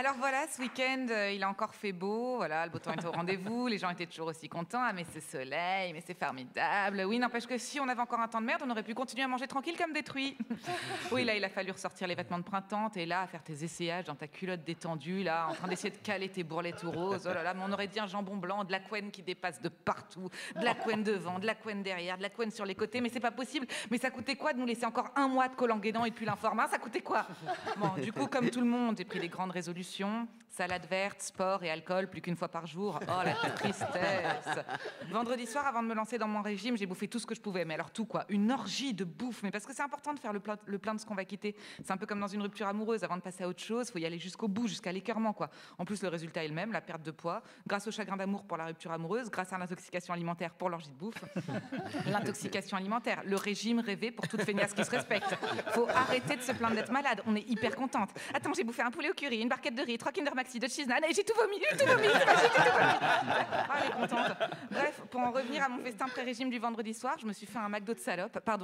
Alors voilà, ce week-end, il a encore fait beau, voilà, le beau temps était au rendez-vous, les gens étaient toujours aussi contents, ah mais c'est soleil, mais c'est formidable. Oui, n'empêche que si on avait encore un temps de merde, on aurait pu continuer à manger tranquille comme des truies. Oui, là, il a fallu ressortir les vêtements de printemps, t'es là à faire tes essayages dans ta culotte détendue, là, en train d'essayer de caler tes bourrelets tout roses. Oh là là, mais on aurait dit un jambon blanc, de la couenne qui dépasse de partout, de la couenne devant, de la couenne derrière, de la couenne sur les côtés, mais c'est pas possible. Mais ça coûtait quoi de nous laisser encore un mois de Collanguédan et depuis l'informat? Ça coûtait quoi? Bon, du coup, comme tout le monde, j'ai pris des grandes résolutions. Salade verte, sport et alcool, plus qu'une fois par jour. Oh, la tristesse. Vendredi soir, avant de me lancer dans mon régime, j'ai bouffé tout ce que je pouvais. Mais alors tout, quoi. Une orgie de bouffe. Mais parce que c'est important de faire le plein de ce qu'on va quitter. C'est un peu comme dans une rupture amoureuse. Avant de passer à autre chose, il faut y aller jusqu'au bout, jusqu'à l'écœurement, quoi. En plus, le résultat est le même, la perte de poids. Grâce au chagrin d'amour pour la rupture amoureuse, grâce à l'intoxication alimentaire pour l'orgie de bouffe. L'intoxication alimentaire, le régime rêvé pour toute feignasse qui se respecte. Faut arrêter de se plaindre d'être malade. On est hyper contente. Attends, j'ai bouffé un poulet au curry, une barquette de riz, 3 Kinder Maxi de cheese naan et j'ai tout vomi, c'est magique, j'ai tout vomi. Ah, elle est contente. Bref, pour en revenir à mon festin pré-régime du vendredi soir, je me suis fait un McDo de salope. Pardon.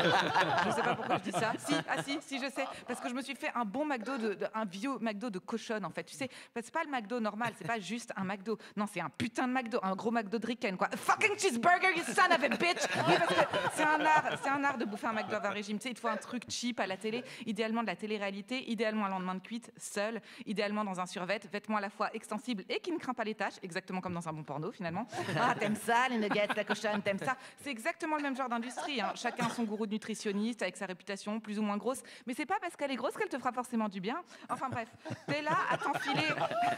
Je sais pas pourquoi je dis ça. Si, je sais. Parce que je me suis fait un bon McDo, un vieux McDo de cochonne, en fait. Tu sais, c'est pas le McDo normal, c'est pas juste un McDo. Non, c'est un putain de McDo, un gros McDo de Riken, quoi. Fucking cheeseburger, you son of a bitch. Oui, parce que c'est un art de bouffer un McDo avant un régime. Tu sais, il te faut un truc cheap à la télé, idéalement de la télé-réalité, idéalement un lendemain de cuite, seul, idéalement dans un survêt, vêtements à la fois extensibles et qui ne craint pas les tâches, exactement comme dans un bon porno finalement. Ah, t'aimes ça, les nuggets, la cochonne, t'aimes ça. C'est exactement le même genre d'industrie, hein. Chacun son gourou de nutritionniste avec sa réputation plus ou moins grosse, mais c'est pas parce qu'elle est grosse qu'elle te fera forcément du bien. Enfin bref, t'es là à t'enfiler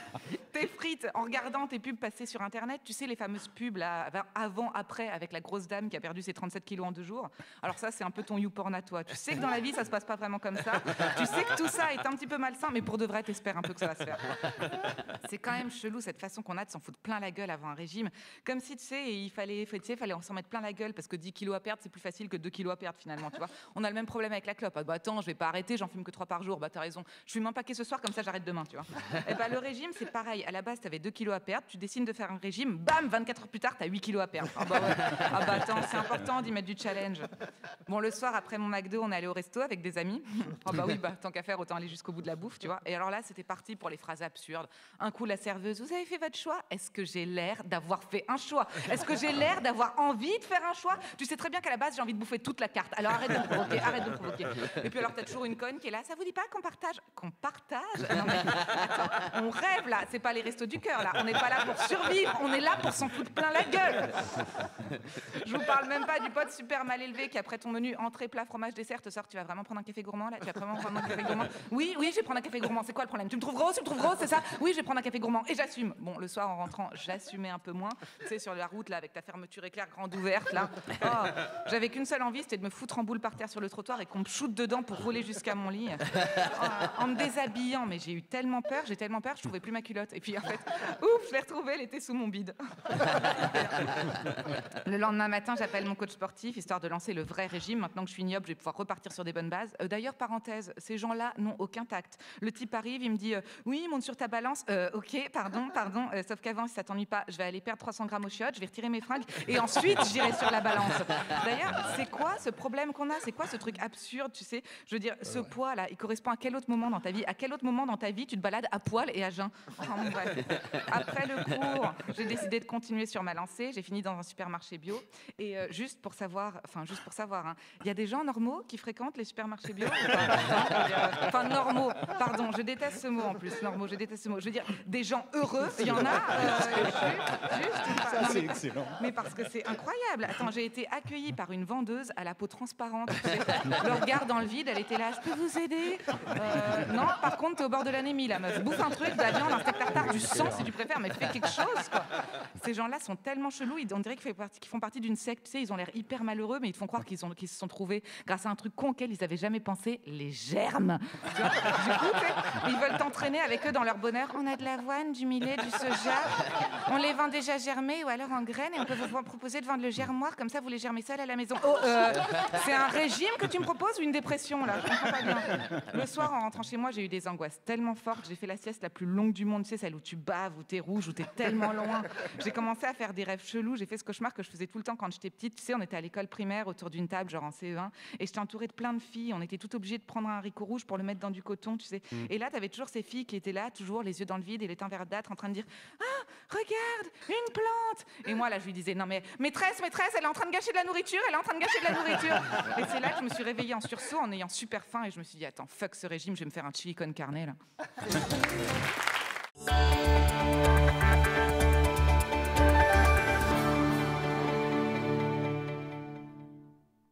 tes frites en regardant tes pubs passer sur internet, tu sais les fameuses pubs là, avant, après, avec la grosse dame qui a perdu ses 37 kilos en 2 jours. Alors ça, c'est un peu ton YouPorn à toi. Tu sais que dans la vie, ça se passe pas vraiment comme ça. Tu sais que tout ça est un petit peu malsain, mais pour de vrai, t'espères un peu que ça va se faire. C'est quand même chelou cette façon qu'on a de s'en foutre plein la gueule avant un régime. Comme si, tu sais, il fallait s'en mettre plein la gueule parce que 10 kilos à perdre, c'est plus facile que 2 kilos à perdre finalement, tu vois. On a le même problème avec la clope. Ah, bah attends, je vais pas arrêter, j'en fume que 3 par jour. Bah t'as raison, je fume un paquet ce soir, comme ça j'arrête demain, tu vois. Et bah le régime, c'est pareil. À la base, t'avais 2 kilos à perdre, tu décides de faire un régime, bam, 24 heures plus tard, t'as 8 kilos à perdre. Ah bah ouais. Ah bah attends, c'est important d'y mettre du challenge. Bon, le soir, après mon McDo, on est allé au resto avec des amis. Ah bah oui, bah tant qu'à faire, autant aller jusqu'au bout de la bouffe, tu vois. Et alors là, c'était parti pour les phrases absurdes. Un coup, la serveuse, vous avez fait votre choix? Est-ce que j'ai l'air d'avoir fait un choix? Est-ce que j'ai l'air d'avoir envie de faire un choix? Tu sais très bien qu'à la base, j'ai envie de bouffer toute la carte. Alors arrête de me provoquer, arrête de me provoquer. Et puis alors, t'as toujours une conne qui est là, ça vous dit pas qu'on partage? Qu'on partage? Non mais attends, on rêve là, c'est pas les restos du cœur là. On n'est pas là pour survivre, on est là pour s'en foutre plein la gueule. Je vous parle même pas du pote super mal élevé qui après ton menu entrée, plat, fromage, dessert te sort, tu vas vraiment prendre un café gourmand là? Tu vas vraiment prendre un café gourmand? Oui, je vais prendre un café gourmand. C'est quoi le problème? Tu me trouves grosse, c'est ça? Oui, je vais prendre un café gourmand et j'assume. Bon, le soir en rentrant, j'assumais un peu moins. Tu sais, sur la route là, avec ta fermeture éclair grande ouverte là. Oh, j'avais qu'une seule envie, c'était de me foutre en boule par terre sur le trottoir et qu'on me shoote dedans pour rouler jusqu'à mon lit. En me déshabillant, mais j'ai tellement peur, je trouvais plus ma culotte. Et puis en fait, ouf, je l'ai retrouvée, elle était sous mon bide. Le lendemain matin, j'appelle mon coach sportif, histoire de lancer le vrai régime. Maintenant que je suis ignoble, je vais pouvoir repartir sur des bonnes bases. D'ailleurs, parenthèse, ces gens-là n'ont aucun tact. Le type arrive, il me dit oui, monte sur ta balance. Ok, pardon. Sauf qu'avant, si ça t'ennuie pas, je vais aller perdre 300 grammes au chiottes, je vais retirer mes fringues et ensuite j'irai sur la balance. D'ailleurs, c'est quoi ce problème qu'on a? C'est quoi ce truc absurde, tu sais? Je veux dire, ce poids-là, il correspond à quel autre moment dans ta vie? À quel autre moment dans ta vie tu te balades à poil et à jeun? Enfin, bon, bref. Après le cours, j'ai décidé de continuer sur ma lancée. J'ai fini dans un supermarché bio. Et juste pour savoir, hein, il y a des gens normaux qui fréquentent les supermarchés bio? Enfin, normaux, pardon, je déteste ce mot en plus, normaux, je déteste ce mot. Je veux dire, des gens heureux, il y en a. Ça, c'est excellent. Mais parce que c'est incroyable. Attends, j'ai été accueillie par une vendeuse à la peau transparente. Tu sais, le regard dans le vide, elle était là, je peux vous aider? Non, par contre, t'es au bord de l'anémie, la meuf. Bouffe un truc, de la viande, un steak tartare, du sang si tu préfères, mais fais quelque chose, quoi. Ces gens-là sont tellement chelous, on dirait qu'ils font partie d'une secte. Tu sais, ils ont l'air hyper malheureux, mais ils te font croire qu'ils se sont trouvés grâce à un truc con auquel ils avaient jamais pensé, les germes. Tu vois, du coup, tu sais, ils veulent t'entraîner avec eux dans leur bonheur. On a de l'avoine, du millet, du soja. On les vend déjà germés ou alors en graines et on peut vous proposer de vendre le germoir, comme ça vous les germez seul à la maison. Oh, c'est un régime que tu me proposes ou une dépression là? Je comprends pas bien. Le soir, en rentrant chez moi, j'ai eu des angoisses tellement fortes. J'ai fait la sieste la plus longue du monde. Tu sais, ça celle où tu baves, où t'es rouge, où t'es tellement loin. J'ai commencé à faire des rêves chelous. J'ai fait ce cauchemar que je faisais tout le temps quand j'étais petite. Tu sais, on était à l'école primaire autour d'une table, genre en CE1, et j'étais entourée de plein de filles. On était toutes obligées de prendre un haricot rouge pour le mettre dans du coton, tu sais. Et là, t'avais toujours ces filles qui étaient là, toujours les yeux dans le vide et les teintes verdâtres, en train de dire « Ah, regarde, une plante !» Et moi, là, je lui disais « Non mais, maîtresse, elle est en train de gâcher de la nourriture, elle est en train de gâcher de la nourriture !» Et c'est là que je me suis réveillée en sursaut, en ayant super faim, et je me suis dit « Attends, fuck ce régime, je vais me faire un chili con carne, là. »